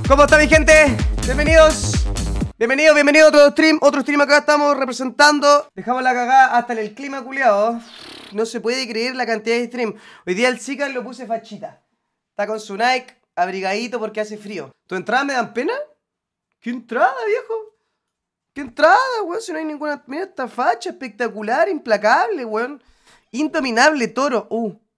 ¿Cómo está mi gente? Bienvenidos. Bienvenido a otro stream acá estamos representando. Dejamos la cagada hasta en el clima culiado. No se puede creer la cantidad de stream. Hoy día el Zika lo puse fachita. Está con su Nike, abrigadito porque hace frío. ¿Tu entrada me dan pena? ¿Qué entrada, viejo? ¿Qué entrada, weón? Si no hay ninguna... Mira esta facha, espectacular, implacable, weón. Indominable, toro.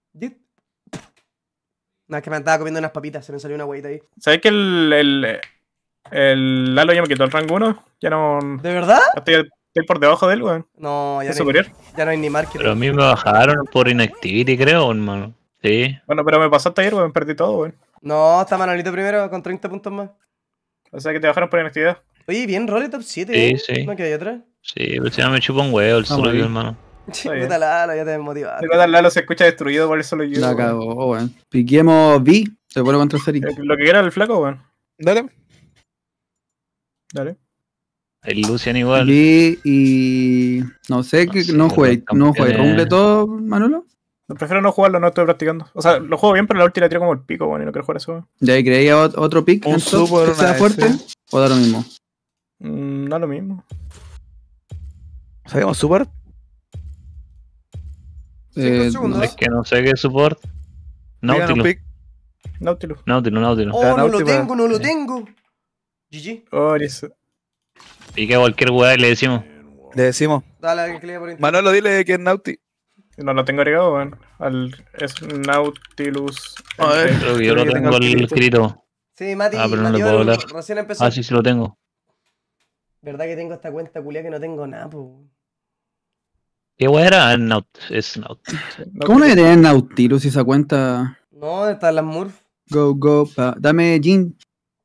No, es que me andaba comiendo unas papitas, se me salió una huevita ahí. ¿Sabes que el Lalo ya me quitó el rango 1? Ya no... ¿De verdad? Estoy por debajo de él, weón. No, ya ¿Es superior? Ya no hay ni marker. Pero a mí me bajaron por inactivity, creo, hermano. Sí. Bueno, pero me pasaste ayer, weón, perdí todo, weón. No, está Manolito primero con 30 puntos más. O sea que te bajaron por inactividad. Oye, bien, role top 7, Sí, ¿eh? sí. No, que hay otra. Sí, pero si no me chupa un huevo el solo yo, hermano. bien. Puta Lalo, ya te desmotivaste. El Lalo se escucha destruido por eso lo yo. La cagó, weón. Piquemos B, se vuelve contra Seri. Lo que quiera el flaco, weón. Dale. Dale. El Lucian igual. B y... No sé, que sé, no juegues los campeones- rumble todo, Manolo. Prefiero no jugarlo, no estoy practicando. O sea, lo juego bien, pero la ulti la tiro como el pico, weón, y no quiero jugar eso, weón. ¿De ahí creéis otro pick Un en top super, que sea una fuerte? F. ¿O da lo mismo? No lo mismo. ¿Sabemos super? 5 segundos. Es que no sé qué support. Digan un Nautilus. pick. Nautilus. Nautilus. Oh, Gana no lo última. tengo, no lo tengo. GG. Oh, eso. Pique a cualquier weá y le decimos. Le decimos. Dale a que le por internet. Manolo, dile que es Nauti. No lo tengo agregado, weón. Es Nautilus. A ver. Creo que yo Creo lo que tengo tengo el escrito. Sí, Mati, Ah, pero no Mati le puedo Oro, hablar. recién empezó. Ah, sí, sí lo tengo. ¿Verdad que tengo esta cuenta culia que no tengo nada, po? ¿Qué weá era? Es Naut. ¿Cómo no hay tener Nautilus esa cuenta? No, ¿dónde están las Murph? Go, dame Jin.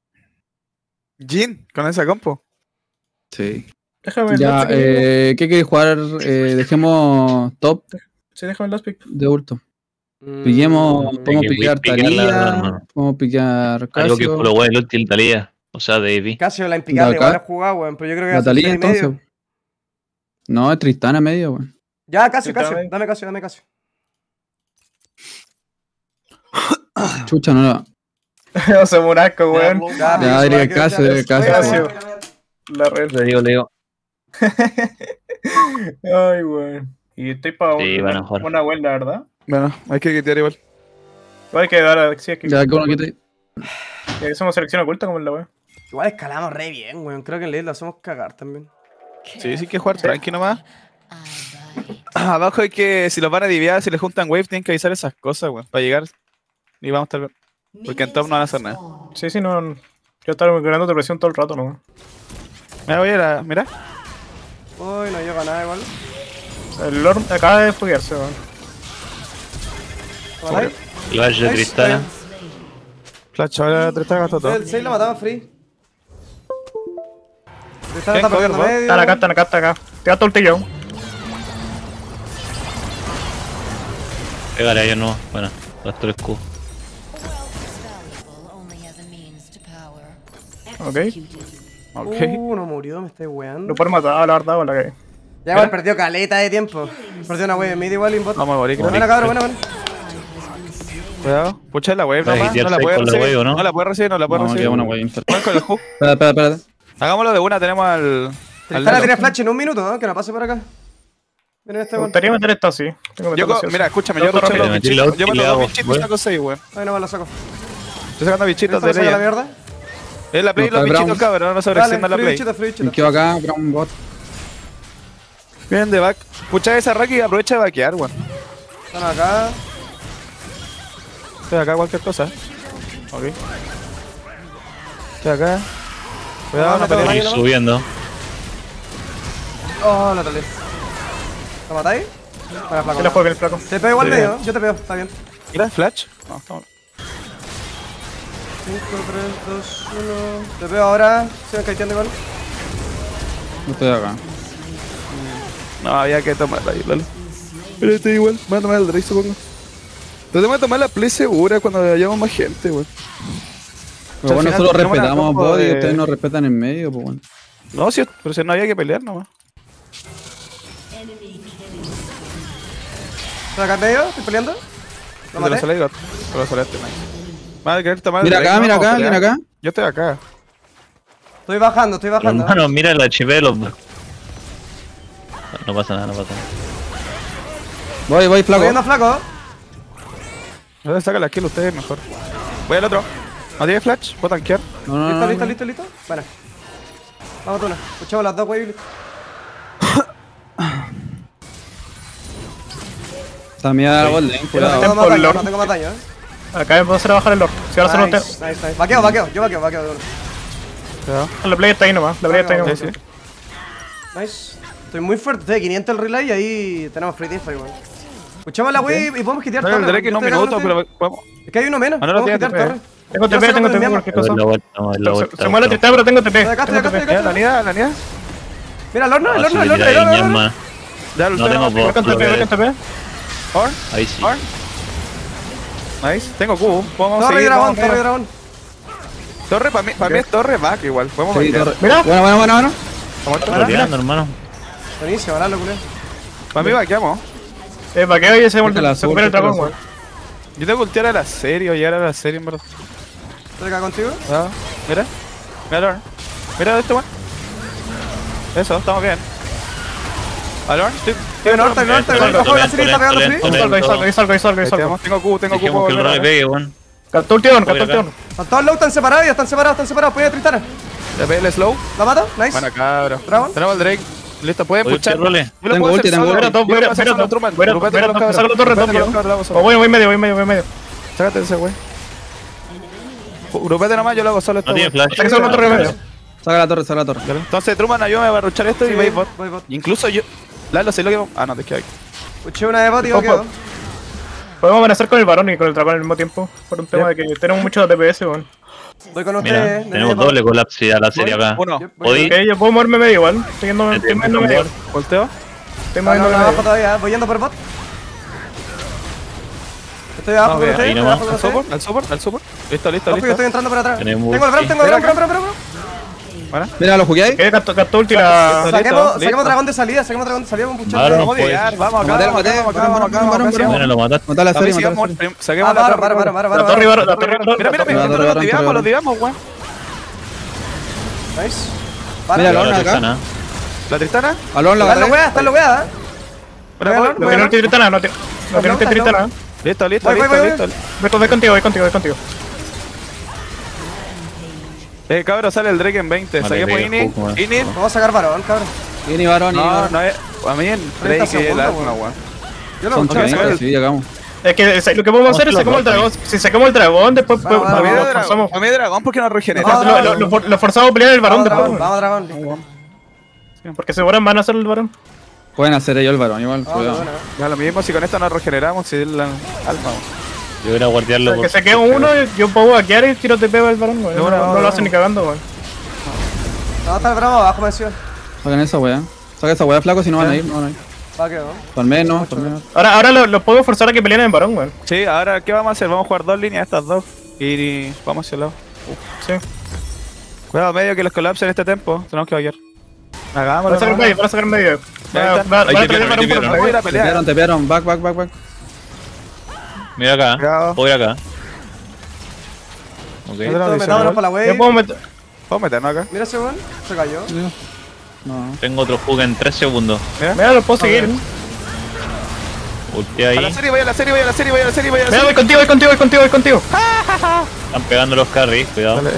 Jin, con esa compo. Sí. Déjame el Ya, last pick. ¿qué quieres jugar? Dejemos top Sí, déjame el last pick. de hurto. Pillemos, podemos que piquear piquear la verdad, Talía, hermano. podemos piquear Algo que Casio, por lo weá el último Talía. O sea, de AP. Casio, la impicable, ¿De acá? igual a jugar, weón. Pero yo creo que va a la ser Talía 6 y medio. entonces. No, es Tristana medio, weón. Ya, Casio, Tristana Casio. medio. Dame Casio. Chucha, no la... O sea, Murasco, weón. Ya, diría Casio, Casio. La red. Le digo. Ay, weón. Y estoy para Sí, van a jugar. una buena, ¿verdad? Bueno, hay que quitar igual. Hay que dar a... Sí, es que... Ya, que uno quite. que somos selección oculta como en la weón. Igual escalamos re bien, weón. Creo que en ley lo hacemos cagar también. Sí, sí que jugar tranqui nomás. Abajo hay que, si los van a diviar, si les juntan wave, tienen que avisar esas cosas, weón, para llegar. Y vamos a estar... Porque en top no van a hacer nada. Sí, no... Yo estaba creando otra presión todo el rato, ¿no? Me voy a ir a... Mira. Uy, no llega nada igual. El Lord acaba de foguearse, weón. ¿Lo matáis? El Valle de Nice, Tristana. Flash, ahora Tristana gastó todo. El 6 lo mataba free. Tristana Bien, está perdiendo cover, medio. Están acá. Te gasto el tillo. Pégale a ellos no. Bueno, gasto el escudo. Ok. Ok. No murió, me estoy weando. Lo pueden matar, la verdad, o la que... Ya igual perdió caleta de tiempo. Perdió una wave mid igual inbot. Vamos a morir, creo. Buena cabrón, buena. Cuidado. Pucha la wave Puedes nomás. hitear No la puede con la recibir. wave, ¿o no? No la puede recibir, no la puede No, recibir. queda una wey inter. Juega con el hook. Espérate. Hagámoslo de una, tenemos al... Tristana tiene flash en un minuto, ¿no? Que no pase por acá. Miren este Me weón. gustaría meter esto así. Tengo que Yo, meterlo así. mira, escúchame, Yo yo rusheo rápido. los Metí bichitos. la Yo ulti me y los le dos hago, bichitos y güey. saco 6, weón. Ahí nomás lo saco. Estoy sacando bichitos ¿Listo? de ¿Saca la ella. mierda? Es la play y No, los está bichitos, Brown. cabrón, no se Dale, reacciona la free play. bichito, free Me bichito. quedo acá, Brown Bot. Bien de back. Pucha esa Raki y aprovecha de vaquear, weón. Están acá. Estoy acá, cualquier cosa. Ok. Estoy acá. Cuidado, no Estoy pelees. Estoy subiendo. Oh, la talé. ¿Lo matáis? Para Se la flaco. juega el flaco. Te pego igual Sí. medio, yo te pego, está bien. Mira, flash. No, estamos... 5, 3, 2, 1. Te pego ahora. Sigan caiteando igual. No estoy acá. No, había que tomarla ahí, dale. Pero estoy igual, voy a tomar el Drake, supongo. Tratemos de tomar la play segura cuando hayamos más gente, weón. Pero bueno, al final nosotros tenemos una respetamos combo bot y de- ustedes nos respetan en medio, pues bueno. No, sí, pero si no había que pelear nomás. ¿Estás acá en medio? ¿Estoy peleando? ¿Lo Te lo maté? salí, gato. Te lo saliste, nice. Madre, querer tomar el Mira Drake, acá, ¿no? mira Vamos a acá, pelear. mira acá. Yo estoy acá. Estoy bajando, estoy bajando. Hermano, mira el HP de los... No pasa nada, no pasa nada. Voy, Estoy flaco. viendo flaco. No saca la kill ustedes mejor. Voy al otro. ¿No tiene flash? ¿Puedo tanquear? No, no, no, Listo, no. listo, listo, listo. Bueno. Vamos tú una. Escuchamos las dos, wey. Listo. Está mía bot lane, No cuidado. tengo más Por daño, Lord. no tengo más daño, Acá me puedo hacer bajar el Lord. Si ahora solo Nice, nice, nice. Vaqueo. Yo vaqueo de uno. Cuidado. La play está ahí nomás. La play está ahí Sí, nomás. Sí, sí. Nice. Estoy muy fuerte, estoy de 500 el relay y ahí tenemos free teamfight, weón. Escuchamos la wey y podemos quitar No, el torre. Drake en un minuto, pero vamos. Es que hay uno menos, Ah, no, no podemos tiene quitar TP. torre. Tengo Yo TP, saco tengo del TP, miembro. cualquier Vamos cosa. a dar la vuelta, vamos a dar la Se vuelta. mueve la tristeza, pero tengo TP. Estoy acá, Tengo estoy TP. acá. Mira, la niña. Mira, el horno, el Ah, horno, sí, el horno, ya, el horno, ya, el horno. hermano. Ya, No tengo Voy voz. con TP, voy con TP. Orn, Ahí sí. Orn. Nice. Tengo Q. Podemos Torre y seguir. dragón, vamos, torre y mira. dragón. Torre, para mí es torre back igual. Podemos Sí, bailar. torre. Mira. Bueno. ¿Está muerto? Estoy tirando, hermano. Buenísimo, ganarlo, culé. Para mí vaqueamos. Vaqueo y se Déjala recupera el azul, dragón, déjala weón. Yo tengo que ultear a la serie o llegar a la serie en verdad. Estoy acá contigo. Ah, mira. Mira, Orn. Mira este weón. Eso, estamos bien. Alorn, Estoy en norte, en norte. Lento, Ojo, la lento, serie está pegando lento, free. lento. Ahí salgo. tengo Q, tengo Q. Dijimos que el rol le pegue, weón. Captó el tirón, Voy captó el acá. tirón. Están todos low, están separados, ya están separados. Puede Tristana. Ya ve el slow. ¿La mato? Nice. Bueno, cabrón. Dragón. Tenemos el Drake. Listo, pueden Oye, puchar. ¿qué role? Yo lo Tengo puedo ulti, hacer tengo solo. ulti. Yo lo puedo hacer solo, Truman. Voy a Grupete con los cabros. sacar la torre, Grupete con los rápido. cabros, vamos. Voy medio. Sácate ese wey. Grupete nomás, yo lo hago solo esto. No tiene wey. flash. Saca la torre medio. Saca la torre. Entonces, Truman, ayúdame a ruchar esto y Sí, veis bot. voy bot. Incluso yo. Lalo, sé lo que. Ah, no, te quedas aquí. Escuché una de bot y Ojo. vaqueo. Podemos amenazar con el varón y con el dragón al mismo tiempo. Por un tema de que tenemos muchos DPS, weón. Voy con Mira, ustedes. tenemos doble colapso a la serie acá. Uno. Odi, Ok, yo puedo moverme medio igual. Estoy moviendo medio. Volteo. Estoy No, moviendo abajo medio. todavía, voy yendo por bot. Estoy abajo No, con bien, ustedes, ahí estoy nomás. abajo con Al ustedes. support, al support. Listo, listo, Ojo, yo listo. estoy entrando por atrás. Tenemos Tengo el bram, ulti. tengo el bram. Bueno. Mira, ¿lo jugué ahí? Captó ulti la... Listo. Saquemos dragón de salida con puchar. Varón. Vamos a llegar, vamos acá, Maté, vamos acá, maté, vamos acá, varón, vamos acá, varón, vamos acá. bueno, lo mataste. Matar la A ver serie, si matar la vamos, serie. saquemos la torre. La torre varón, la torre Mira, Varón, los varón. diviamos, weón. Nice. Mira, Para. Lorna acá. Tristana. ¿La Tristana? Alón la agarré. Está logueada. Mira, Voy a voy, No tiene ulti tritana, no tiene ulti tritana. Listo, listo, Voy, listo, voy. listo. Voy contigo. Cabrón, sale el Drake en 20. Vale, Saquemos pega, Init. Pokemon. Init. Vamos a sacar varón, cabrón. Ini varón, No, no es. A mí el 30 Drake es el segundos, alma, weón. weón. Yo lo Son escuché. 30, sí, llegamos. Es que lo que podemos hacer es sacamos el dragón. Si sacamos el dragón, después Vamos, A mí vamos, de lo forzamos. dragón. A mí de dragón porque no regenera. Vamos, Lo forzamos a pelear el varón después. Vamos, dragón. Porque se van a hacer el varón. Pueden hacer ellos el varón igual, Vamos, cuidado. bueno. Ya lo mismo, si con esto nos regeneramos, si es la alma, weón. Yo voy a guardiarlo Que por... se quede uno, yo puedo vaquear y tiro TP al varón, weón. No lo hacen ni cagando, weón. No, está el bravo abajo, me decía. Saquen esa weá. Saca esa weá flaco si no van a ir, no van a ir. Vaqueo. Por menos, por menos. Ahora lo puedo forzar a que peleen en varón, weón. Sí, ahora, ¿qué vamos a hacer? Vamos a jugar dos líneas, estas dos. Y vamos hacia el lado. Sí. Cuidado, medio que los colapsen en este tempo. Tenemos que vaquear. Van Hagámoslo. a sacar medio, van a sacar medio. Ya está. Va a Ahí te traer el varón vieron, por ahí te Vamos a ir a medio. pelear. Tepearon, back. Mira acá. Cuidado. Voy acá. Ok. Otro. Metámonos para la Yo wave. puedo meter... Vamos a meternos acá. Mira ese weón. Se cayó. No. Tengo otro jug en 3 segundos. Mira, lo puedo seguir. Ulti A ahí. la serie, voy a la serie. Mira, voy contigo. Están pegando los carries, cuidado. Dale.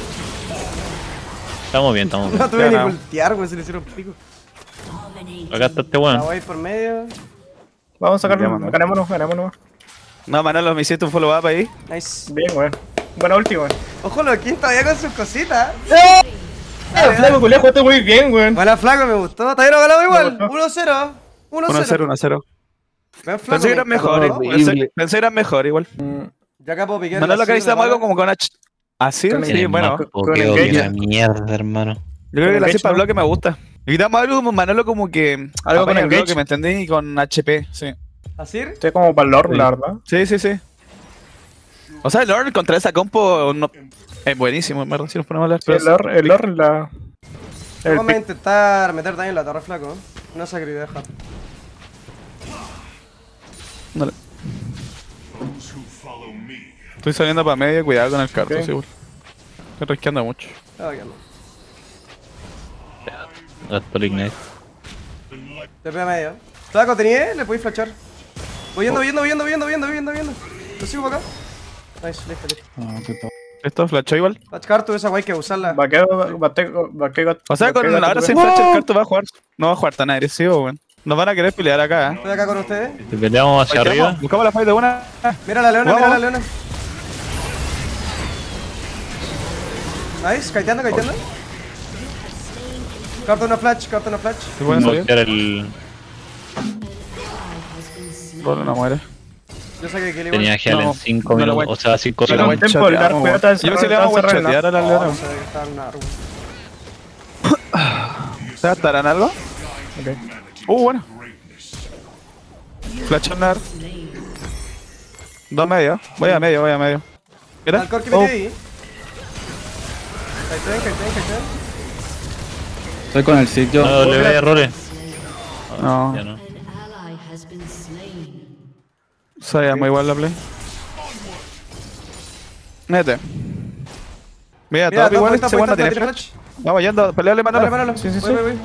Estamos bien. No tuve Ya ni no. voltear, weón. Se le hicieron pico. Acá está este La weón. wave por medio. Vamos a sacarlo, Llaman. ganémonos. No, Manolo, me hiciste un follow up ahí. Nice. Bien, weón. Buena ulti, weón. Ojo, los King todavía con sus cositas. El flaco culiao jugaste muy bien, weón. Buena flaco, me gustó. Todavía no ganamos igual. Me 1-0. 1-0, 1-0. Ven, flaco, Pensé que eran me mejor. encantó, weón. Pensé que eran mejor igual. Ya acá puedo piquear. Manolo, acá la necesitamos sierra, algo como con H. ¿Así? Con Sí, Tiene bueno. más pokeo el que la engage. mierda, hermano. Yo creo que la engage, cepa ¿no? bloque me gusta. Y quitamos algo como Manolo como que... Algo con apaña el engage. bloque, ¿me entendí? Y con HP, sí. ¿Asir? Estoy como para el lore, la verdad. Sí. O sea, el Lord contra esa compo no... es buenísimo, en verdad, si nos ponemos a hablar. Sí, el lore, la... Vamos a intentar meter daño en la torre, flaco. No sacrideja. Dale. Estoy saliendo para medio, cuidado con el carro, Ok. seguro. Estoy risqueando mucho. Ah, ya no. Gasto el Ignite. Te pega medio. Flaco, ¿tenía? Le podéis flashar. Voy yendo. Lo sigo para acá. Nice, listo. Ah, qué top. Esto flashó igual. Flash cartu, esa guay hay que usarla. Vaqueo, O sea, con ahora sin flash el carto va a jugar. No va a jugar tan agresivo, weón. Nos van a querer pelear acá, Estoy acá con ustedes. Si peleamos hacia arriba, Buscamos la fight de una. Mira la leona, Vamos. mira la leona. Nice, kiteando. Carta una flash. Se pueden salir. voltear el. Rolo no muere. Yo saqué que le Tenía heal No, en 5 no lo minutos, voy- o sea, 5 no lo voy a minutos. Tiempo, el Dark chatear, Pirata weón. Yo sé le vamos a chatear a la leona. ¿Se gastarán algo? Bueno. Flash on Nar. 2 medio. Voy a medio. Mira. Al corki me quedé ahí. Kiten. Estoy con el sitio. No, le ve errores. No. Ya no. Sabíamos igual la play. Mete. Mira, Mira, top igual está ese bueno tiene tiene flash. Vamos yendo, pelearle Dale, Manolo. Manolo. Sí. Voy.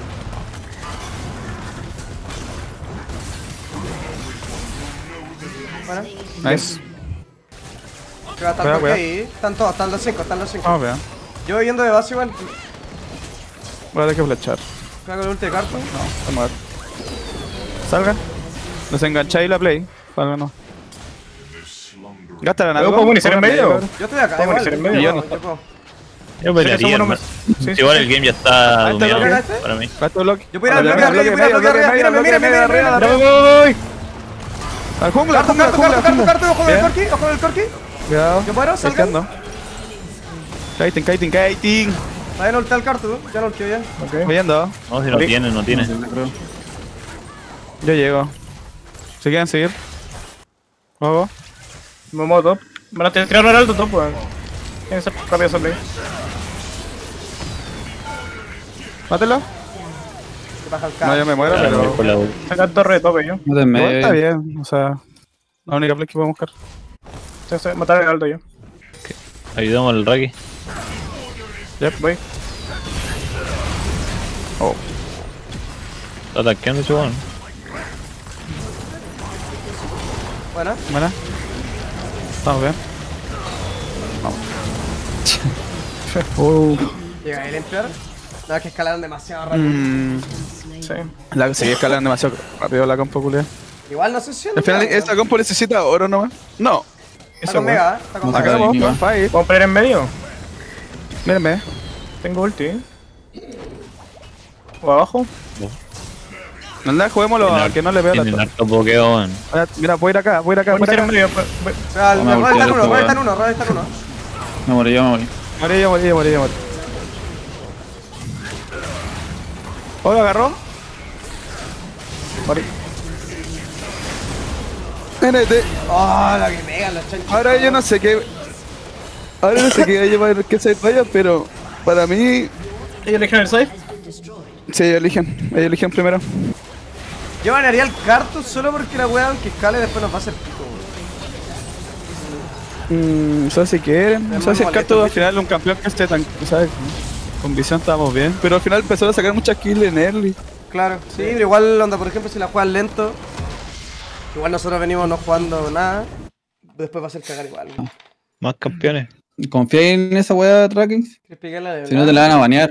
Bueno, Nice. que va a estar Cuidado, corki ahí. Están todos, están los 5. Vamos a ver. Yo voy yendo de base igual. Voy a tener que flashar. Cago el ulti de cartu. Vamos a ver. Salgan. Desengancháis la play. Salgan. ¿Gastarán ¿Luego algo? puedo iniciar en medio? Yo estoy acá, Vamos a igual. iniciar en medio. Yo puedo. Yo pelearía, somos hermano. sí, sí. Igual el game ya está Ahí está, dominado ¿lo para mí. Gasto bloque. Yo puedo ir al bloque arriba, yo puedo ir al bloque arriba. Mírame. ¡Ya voy! Al jungla, Cartu, ojo del corki. Cuidado. Yo puedo, salgan. Risqueando. Kiting. Ahí no ulté al cartu, ya no ulteo ya. Ok. Voy yendo. No, si no tiene, no tiene. Yo llego. ¿Se quieren seguir? Vamos. Momo top. Bueno, te tiraron alto top, weón. Tiene que ser rápido esa play. Mátelo. Se baja el No, cartu. yo me muero, Ya, pero. por la ulti. Saca torre de tope, yo. No te Igual medio. está bien. O sea, la única play que puedo buscar. Matar el alto yo. Ayudamos al Raki. Voy. Oh. Está ataqueando ese weón. Buena. Buena. Estamos bien. Llega el Emperor. No, es que escalaron demasiado rápido. Sí. La seguí escalando demasiado rápido la compo, culia. Igual no sé si Al final, ¿esta compo necesita oro nomás? No. Está con Mega, está con Acá Mega. Acabamos, igual. fight. ¿Puedo pelear en medio? Mírenme. Tengo ulti. ¿O abajo? Anda, juguémoslo a que no le veo la Tienen torre. harto pokeo, weón. Mira, voy a ir acá. Voy a iniciar en medio. Roy está en uno. Me morí. Morí. ¿Oh, lo agarró? Morí. NT. Oh, la que pegan los chanchos. Ahora yo no sé qué. Ahora no sé qué se vaya, pero para mí. ¿Ellos eligieron el safe? Sí, ellos eligen primero. Yo banearía el Cartus solo porque la wea, aunque escale, después nos va a hacer pico. No sé si quieren. No Es sé más si el molesto, Carto al bicho. final es un campeón que esté tan. ¿Sabes? Con visión estábamos bien. Pero al final empezó a sacar muchas kills en early. Claro, sí, pero igual, onda, por ejemplo, si la juegas lento, igual nosotros venimos no jugando nada, después va a ser cagar igual. Más campeones. ¿Confía en esa wea, Tracking? ¿Quieres picarla de Si no te la van a banear.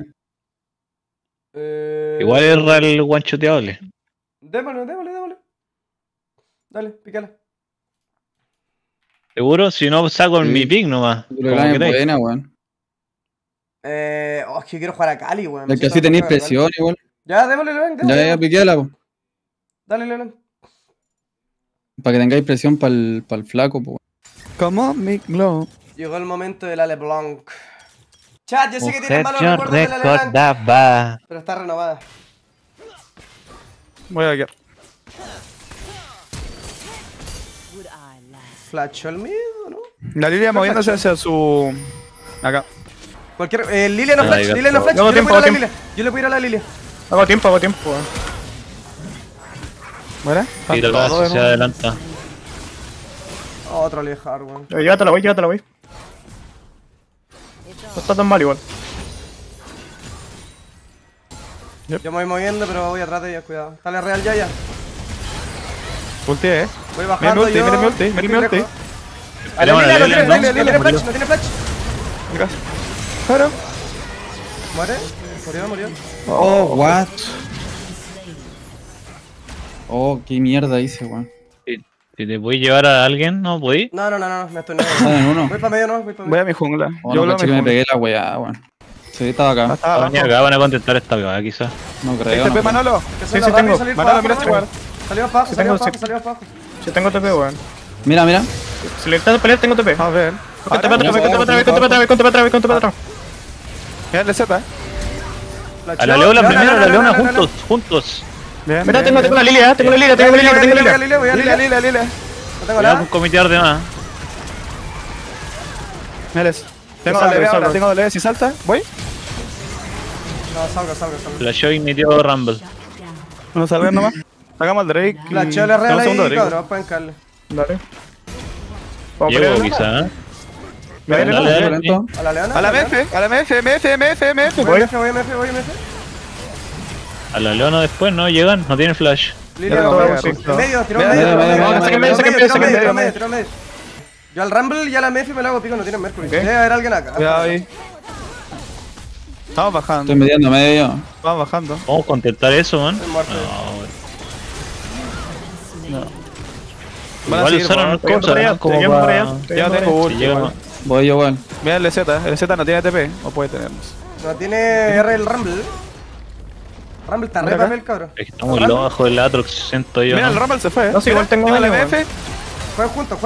Igual es el guanchoteable. Démosle. Dale, pícala. ¿Seguro? Si no, saco en Sí. mi pick nomás. Pero Como la es queráis. buena, weón. Es que quiero jugar a Cali, weón. Es que así tenéis presión igual. Ya, démosle, León, Ya, piquéala, po. Dale, León. Para que tengáis presión para el flaco, po. Como Mick Glow. Llegó el momento de la LeBlanc. Chat, yo sé que tienen malos Objeción recuerdos de la LeBlanc, recordaba. pero está renovada. Voy a quedar. Flash al miedo, ¿no? La Lilia moviéndose hacia su. Acá. Cualquier. Lilia no Ah, flash, ahí Lilia no gastó. flash. No, Yo le tiempo, puedo ir a la tiempo. Lilia. Yo le puedo ir a la Lilia. Hago tiempo, weón. ¿Muere? Tira la Todo de se nuevo. adelanta. Otro alejar, weón. Llévatela, voy. No está tan mal igual. Yo me voy moviendo, pero voy atrás de ellos, cuidado. Dale real ya. Ulti, Voy bajando yo. Mira mi ulti, mira mi ulti. A la Tenemos Lilia, la no Lilia, tiene ¿no? flash, no tiene flash. Mira. Claro. Murió. Oh, what? Oh, qué mierda hice, weón. Si te voy a llevar a alguien, ¿no voy? No, me estoy Están en uno. Voy para medio, no, voy para Voy medio. a mi jungla. Oh, Yo no, lo caché que me pegué la weá, weón. Sí, estaba acá. Estaba Van abajo. acá, van a contestar esta cagada quizás. No creo. TP No. Manolo. Que Sí, suena sí, rápido tengo. salir Manolo, para mira abajo, este weón. Salimos para abajo, Sí, salimos tengo, para abajo. Si tengo TP, weón. Mira. Si le estás a pelear, tengo TP. Vamos a ver. Contra atrás, contra atrás. Mira el Z. A la Leona primero, a la Leona juntos. Bien. Mira, bien, tengo bien. la Lilia, tengo la Lilia. Voy a Lila. Lilia. No tengo Cuidado nada. con comitear de más. Miles. Tengo Salve, W ahora, salve. tengo W. Si salta, voy. No, salgo. Flashó y metió Rumble. Vamos a salvar nomás. Sacamos al Drake. La chola real Tenemos segundo ahí, Drake. cabrón, pueden caerle. Dale. Vamos a Llego pelear. quizá, ¿eh? Dale, Dale, dale. dale. Lento. A la Leona. A la MF, a la MF. Voy MF. A la Leona después, ¿no? Llegan, no tienen flash. Lilia, Ya, voy ya, en ya. medio, tiró Medio, medio. medio, medio. Tiró medio. Yo al Rumble y a la MF me lo hago pico, no tienen Mercury. Ok. Debe haber alguien acá. Cuidado ahí. Estamos bajando. Estoy metiendo medio. Vamos bajando. ¿Cómo contestar eso, man? Estoy muerto. Van a Igual seguir, usaron weón. Seguimos para allá, como seguimos para para... allá. Ya tengo Si ulti. llega, weón. Voy yo, weón. Mira el Z no tiene TP. O puede tenernos. No tiene R el Rumble. Rumble está re Mira acá. papel, cabrón. Es que estamos lo bajo del Atrox, siento yo. Mira, ¿no? el Rumble se fue. No, sí, igual Mira, tengo la daño, MF. Jueguen juntos.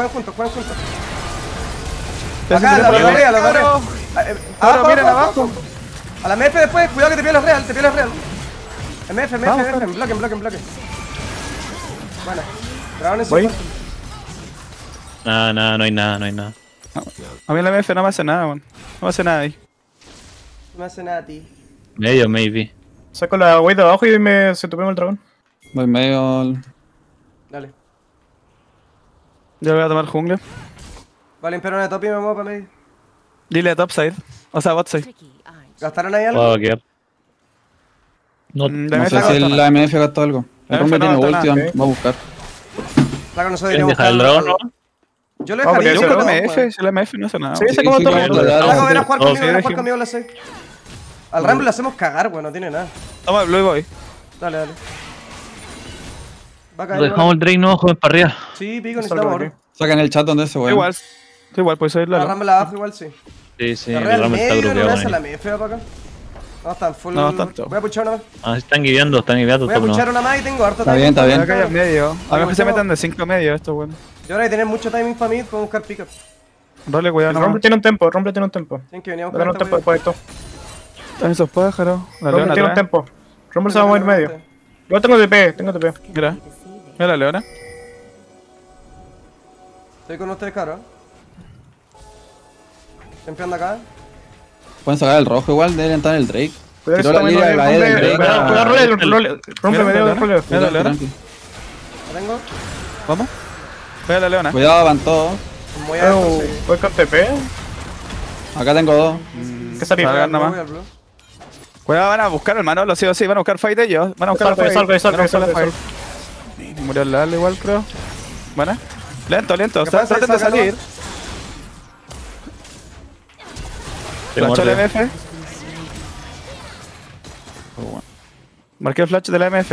Acá, la torrea, la torrea. Claro, miren abajo. A la MF después, cuidado que te pierdas real, MF, Vamos, en bloque. Bueno, dragón en su Voy. cuarto. Nada, no hay nada. A mí la MF no me hace nada, weón. No me hace nada ahí. No me hace nada a ti. Medio, maybe. Saco la wey de abajo y se topemos el dragón. Voy medio. Dale. Yo voy a tomar jungla. Vale, limpiaron una top y me muevo para medio. Dile a topside. O sea, botside. ¿Gastaron ahí algo? Puedo quedar. No, La No MF sé no si gasta la nada. MF gastó algo. La El Rumble MF no tiene gasta ulti, nada, voy a buscar. Claro, nosotros ¿quieren deberíamos dejar el dragón, no? Yo lo Vamos, dejaría. Yo Yo con creo la no, MF, weón. si la MF no hace nada. Sí, weón. se como sí, todo. sí, Mundo. sí. Flaco, ven a jugar Todos, conmigo, ven a jugar sí, conmigo la 6. Al Rumble lo hacemos cagar, weón, no tiene nada. Toma, Blue Boy. Dale. Va a caer. Dejamos el Drake, no, joven, para arriba. Sí, pico, Salgo necesitamos aquí. oro. Saca en el chat donde ese, weón. Igual, puedes La oírlo. Rumble abajo igual, sí. Sí, La el real Rumble está medio, no grupeado me hace con la él. MF, va para acá. No, están full. No, están todos. Voy a puchar una más. Ah, están guiando Voy a top, puchar no. una más y tengo harto Está timing. bien, está bien. Acá hay en medio. A lo mejor se metan de 5 medio estos, weón. Yo ahora hay que tener mucho timing para mí, puedo buscar pickup. Role, cuidado, El nomás. Rumble tiene un tempo, el Rumble tiene un tempo. Tienen que venir a Dale un buscar tempo después de esto. Están esos pájaros. La Rumble leona tiene un atrás. tempo. Rumble se va a mover medio. Yo tengo TP, Mira. Mira la leona. Estoy con ustedes, cabrón. Tempeando acá. Pueden sacar el rojo igual, deben entrar en el Drake. Cuidado, Tiró la está línea de la E del Rumble. Drake. Cuidado, role, Rumble Mira, medio, mira, role. mira la leona. Tranqui. La tengo. Vamos. Mira la leona. Cuidado, van todos. Muy adentro, sí. Voy con TP. Acá tengo dos. ¿Qué salí? Salgan Voy nomás. al blue. Cuidado, van a buscar el Manolo, sí o sí. Van a buscar fight ellos. Van a buscar la fight. Salgo. Van a buscar la fight. Murió el Lal igual, creo. Buena. Lento. ¿Qué pasa? Traten de Sácalo. salir. Se Flash muerde. la MF. Marqué el flash de la MF.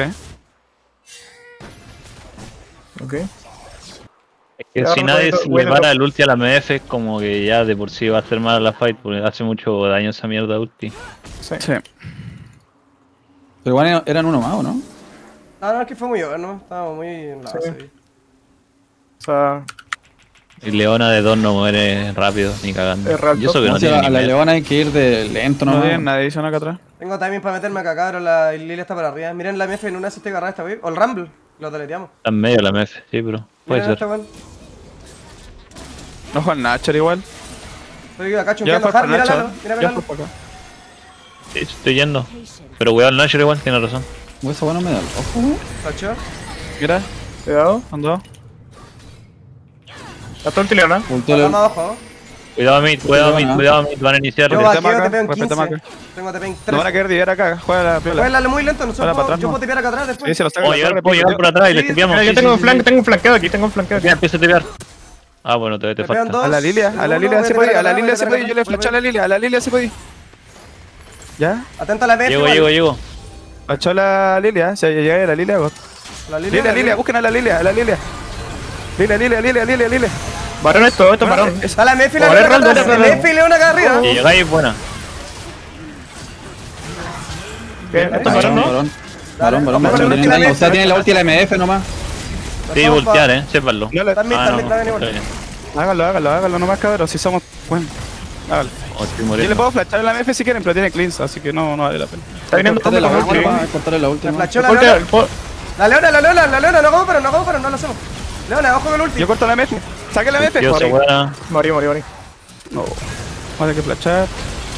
Ok. Es que Ya, si nadie Roberto, se bueno, le para el ulti a la MF, es como que ya de por sí va a hacer mal a la fight, porque hace mucho daño esa mierda de ulti. Sí. Sí. Pero igual eran uno más, ¿o no? No, es que fue muy over, ¿no? Estábamos muy en la base ahí. O sea, Y Leona de 2 no muere rápido, ni cagando. Es real Y eso que no No sé, tiene a ni la medio. leona hay que ir de lento No nomás. tienen nadie, dicen acá atrás. Tengo timing para meterme acá, cabrón. La Lilia está para arriba. Miren la MF en una si te agarra esta wave. O el Rumble. Lo deleteamos. Está en medio la MF, sí, pero puede Miren ser. esta weón. Ojo al Nacher igual. Estoy acá Ya chunkeando fue hard. para Mira Nacho. Lalo. Mira Ya Lalo. fue para acá. Sí, estoy yendo. Pero cuidado el Nashor igual, tiene razón. Uy, esa bueno me da el rojo. Tacho. Mira, cuidado. andó. Hasta ulti Leona. Volteo Vamos abajo. Cuidado mid, van a iniciar. Yo Respetemos vaqueo acá, TP en respetemos 15. Tengo TP en No van a 3. querer dividir acá, juega la piola. Jueguenla muy lento, Para nosotros atrás, yo no. puedo tipear acá atrás Sí, después. se los saca Puedo llegar por atrás y les tipiamos. Yo tengo un flanqueo aquí, tengo un flanqueo aquí. Ya empieza a tipear. Ah, bueno, te Me pegan falta. dos. A la Lilia se puede, a la Lilia se puede, yo le flashé a la Lilia se puede. ¿Ya? Atenta a la MF. Llego. Flashó a la Lilia, se llega a la Lilia. La Lilia, busquen a la Lilia. Lilia. Varón esto es varón. Está la MF y la Vale, Leona acá Raldo, atrás. Raldo. MF y Leona acá arriba. Si llegáis, buena. ¿Qué? ¿Esto es varón, no? Varón. Tienen daño. O sea, tienen la ulti y la MF nomás. Sí, voltear, sépanlo. No le- También Ah, no. igual. Está bien. Háganlo nomás, cabros, si somos buenos. Háganlo. Oh, estoy Yo le muriendo. puedo flashar a la MF si quieren, pero tiene cleans, así que no vale la pena. Está viniendo Cortarle la con ulti, ulti. cortarle la ulti. Me nomás. flashó la Voltea, Leona. La Leona, no hago pero no lo hacemos. Leona, ojo con el ulti. Yo corto la MF. Saque la MF. Dios, buena. Morí. No. Vamos a tener que flashar.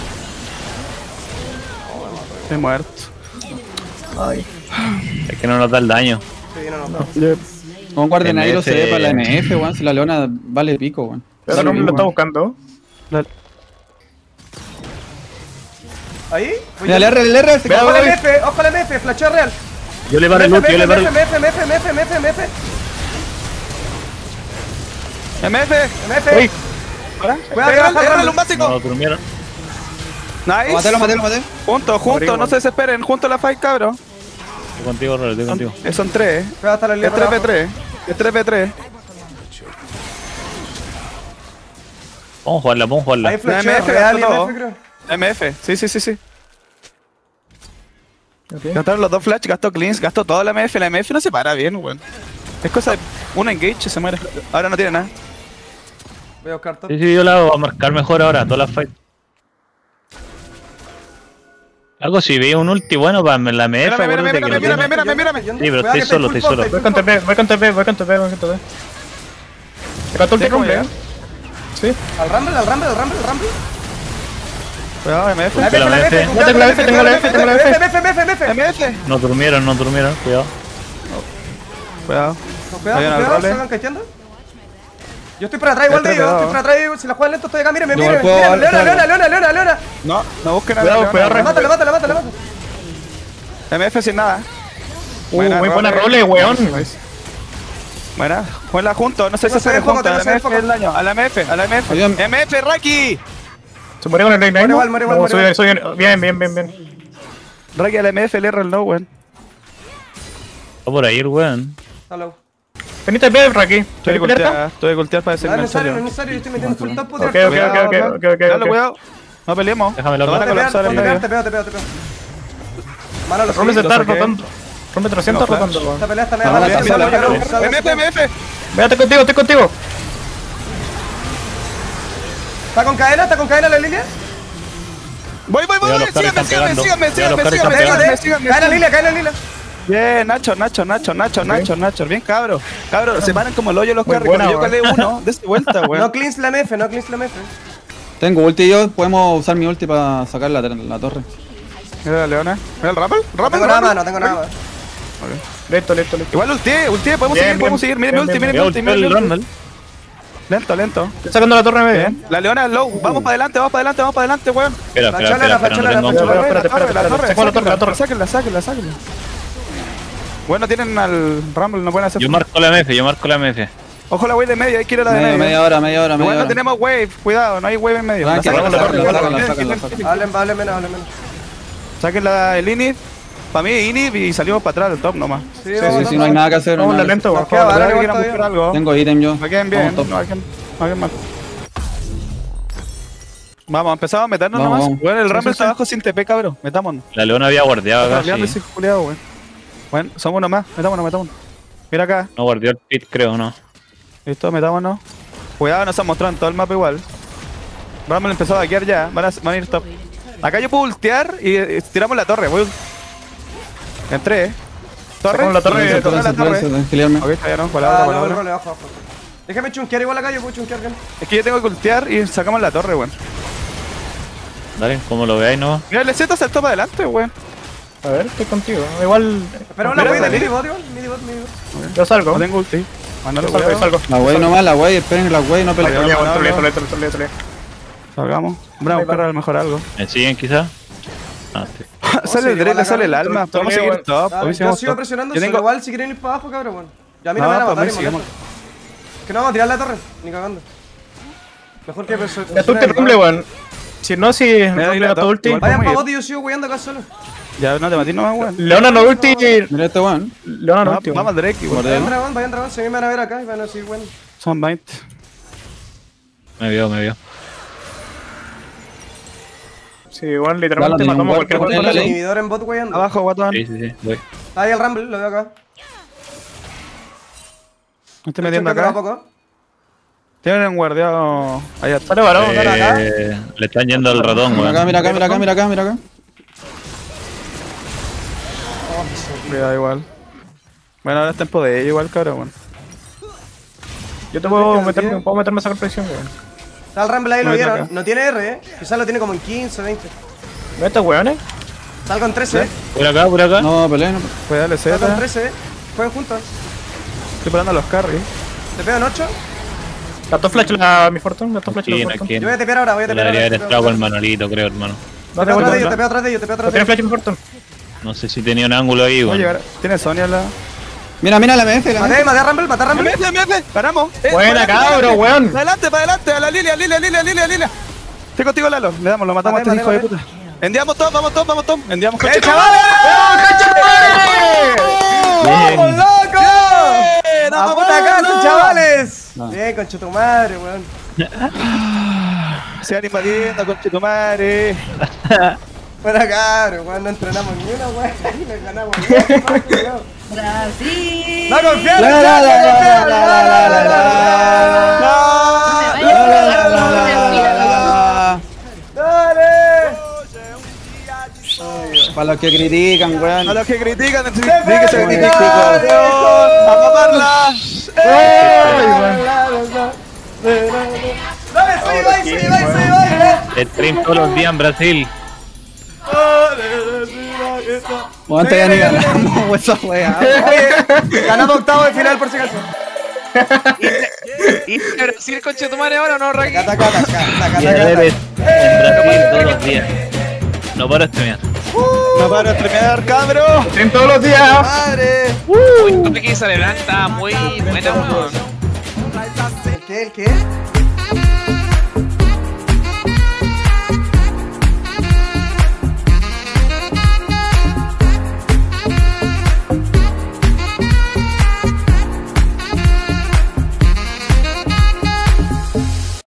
Estoy muerto. Es que no nos da el daño. Sí, no. Con guardian ahí MF. se ve para la MF, weón. Si la Leona vale pico, weón. Pero no me lo está buscando. Ahí. Mira, el R. Vea, Ojo la voy. MF, ojo la MF, flasheo real. Yo le paro el ulti, yo le paro el MF. MF. Uy, Cuidado que baja el Rumble. un básico. No, durmieron. Nice. Lo maté. Juntos, no se desesperen. Juntos la fight, cabros. Estoy contigo, Rolo, estoy contigo. Son 3. Cuidado hasta la Es línea. 3v3. Vamos a jugarla. Ahí flasheo MF real y gastó todo. MF creo. MF. Sí. ok. Gastaron los dos flash, gastó cleans, gastó toda la MF. La MF no se para bien, weón. Es cosa de uno engage y se muere. Ahora no tiene nada. Voy a buscar top. Sí, yo la voy a marcar mejor ahora, todas las fights. Algo si veo un ulti bueno para la MF. Mírame. Sí, pero estoy solo. Voy con TP. Te cantó ulti Tengo Rumble, ya. ¿eh? Sí. Al Rumble. Cuidado, MF. La MF. Ya tengo la F, tengo la F. MF. No durmieron, cuidado. Cuidado. Vayan al Cuidado, role. se van cacheando. Yo estoy para atrás igual de ellos, Cuidado. estoy para atrás de ellos. Si la juegan lento estoy acá, mírenme. Yo puedo Leona. No busquen a Cuidado, la cuidado, Leona. La mata. MF sin nada. Muy buena role, weón. Buena. Juegla juntos, no sé si No se se ve foco, juntos. A la no se ve MF foco. el daño. A la MF. Ayúdame. MF, Raki. Se murió con el Reina. Muere igual. Soy bien. Raki a la MF, el R, el no, weón. Va por ahí, weón. Hello. Venite a ver, Raki. Estoy de golpear para No es necesario, yo estoy metiendo full top. Ok. Dale, cuidado. No peleemos. Déjame la Lo van a Te colapsar en medio. pego. Mano, lo Rumble se subí. está saqué. rotando. Rumble 300 No, rotando, weón. Esta pelea está Vamos a media pasarla, MF. Véate contigo, estoy contigo. ¿Está con cadena la línea? Voy. Cuidado, los carros están pegando. Cuidado, los carros están pegando. Síganme. Cae la línea. Bien, Nacho. Bien, cabros. Cabros, se paran como el hoyo los Muy carros. buena, Cuando yo weón. calé uno, de vuelta, No weón. cleans la MF. Tengo ulti yo. Podemos usar mi ulti para sacar la torre. Mira la Leona. Mira el Rappel. No tengo nada más. Listo. Igual ulti, podemos Bien, seguir. Miren bien, mi ulti, bien. miren mi ulti, miren mi el ulti. Rumble. Lento. Estoy sacando la torre media. Bien. La Leona es low. Vamos para adelante, weón. Espera, no tengo Espera. La torre. Sáquenla. Bueno, tienen al Rumble, no pueden hacer. Yo marco la MF. Ojo la wave de medio, hay que ir a la de medio. Media hora. Igual no tenemos wave, cuidado, no hay wave en medio. Tranqui, Sáquenla, sácala. Hablen menos. Sáquenla el init. Para mí init y salimos para atrás del top nomás. Sí, Sí, no hay nada que hacer. Vamos nada que lento, Nos weón. queda Ojalá vara, que igual quieran buscar todavía. algo. Tengo ítem yo. Me queden bien, Vamos, top. no hagan mal. Vamos, empezamos a meternos Vamos, nomás. vamos. Bueno, el Rumble está abajo sin TP, cabrón. Metámonos. La Leona había guardiado acá, Cambiando sí. ese culiado, weón. Bueno, somos uno más. Metámonos. Mira acá. No guardió el pit, creo, no. Listo, metámonos. Cuidado, nos han mostrado en todo el mapa igual. Rumble empezó a vaquear ya. Van a ir top. Acá yo puedo ultear y tiramos la torre. Voy. Entré. Torre. Sacamos la torre, Torre, la torre. Tranquiliarme. Ok, está ya no. Palabra. Role, abajo. Déjame chunkear igual acá, yo puedo chunkear acá. Es que yo tengo que ultear y sacamos la torre, weón. Dale, como lo veáis, no. Mira, el Z saltó para adelante, weón. A ver, estoy contigo. Igual. Pero la Mira, voy de dale. midibot igual. Yo salgo. No tengo ulti. Mándalo, Yo salgo. cuidado. La wey nomás, esperen la wey, no peleen. Vale, Listo. Salgamos. Vamos a buscar a lo mejor algo. ¿Me siguen quizás? Ah, sí. Sale el sí, Drake, la sale el cara. alma. Podemos Dale, seguir weón. top. Dale, Hoy yo seguimos sigo top. presionando, Yo solo tengo... igual si quieren ir para abajo, cabrón, weón. Ya a mí no me van a No, matar, pues y sigamos. molesta. Que no vamos a tirar la torre, ni cagando. Mejor que Ya tú presionar te el rumble, weón. weón. Si no, si rumble no tu ulti. igual. Vayan Vamos para a ir. bot y yo sigo weyando acá solo. Ya no te matí nomás, weón. Leona no ulti. Mira este weón. Leona no No, ulti, vamos weón. al Drake igual. Vayan dragón, si a mí me van a ver acá y van a seguir weyando. Son 20. Me vio. Sí, igual literalmente Dale, matamos a igual, cualquier igual, weón. dale. Inhibidor en bot weyando. Abajo, guatón. Sí, voy. Está ahí el rumble, lo veo acá. Me estoy metiendo acá. Poco. Tienen un guardiado allá. Sale varón. Le están yendo al ratón, Mira acá, weón. mira acá, mira acá, mira acá, mira acá. Cuidado igual. Bueno, ahora es tiempo de ello igual, cabrón, weón. Yo te puedo meterme a sacar presión, weón. Está el rumble ahí, lo Voy vieron. acá. No tiene R, Quizás lo tiene como en 15, 20. ¿Ves estos weones? Salgo en 13, Por acá. No, pelea, no. Puede darle Salgo en Z. 13, Jueguen juntos. Estoy parando a los carries. Te pego en 8. Gastó flash mi Fortune, gastó flash Aquí, mi Fortune. aquí. Yo voy a tepear ahora, voy a Le tepear debería ahora. haber entrado con el Manolito, creo, hermano. No Te te pego voy atrás de ellos, a te pego atrás de ellos, te pego No atrás de tiene ellos. flash mi Fortune. No sé si tenía un ángulo ahí, Voy a weón. llegar. Tiene Sonia la. Mira, mira la MF, la MF. Maté a Rumble, maté a Rumble. MF, paramos. Buena, cabro, weón. Adelante, para adelante, a la Lilia. Estoy contigo, Lalo. Le damos, lo matamos a este Mate, hijo de mate. puta. Endiamos top, vamos top. Endiamos, ¡Eh, coche. chavales! ¡Vamos, loco! ¡A puta casa, chavales! Bien, concha tu madre, weón. Se van invadiendo, conche tu madre. Buena cabrón, weón, no entrenamos ni una, weón. Y le ganamos. Brasil. ¡No confiar! La, la, la, la, la, la, ¡Dale! Para los que critican, A weón. los que critican, di que ¡Siempre se critican! critican. ¡A mamarla! ¡Dale, soy Ibai! Stream todos los días en Brasil. Bueno, antes ya ni ganamos, esa weá. Oye, ganamos octavo de final por si acaso. ¿Y Brasil, conche tu madre ahora o no, Raki? Taca, taca, taca, Y taca, debes taca. en Brasil todos los días. No paro de streamear. No paro de streamear, cabro. Stream todos los días. ¡Madre! Uy, Raki se levanta muy bueno. ¿El qué?